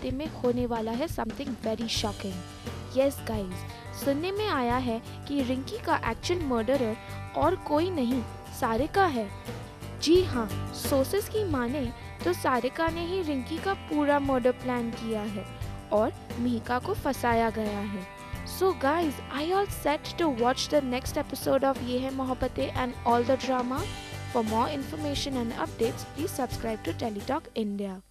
रास्ते में होने वाला है something very shocking. Yes guys, सुनने में आया है कि रिंकी का एक्चुअल मर्डरर और कोई नहीं सारिका है। जी हाँ, सोर्सेस की माने तो सारिका ने ही रिंकी का पूरा मर्डर प्लान किया है और मिहिका को फंसाया गया है। So guys, are you all set to watch the next episode of Ye Hai Mohabbatein and all the drama? For more information and updates, please subscribe to Teletalk India.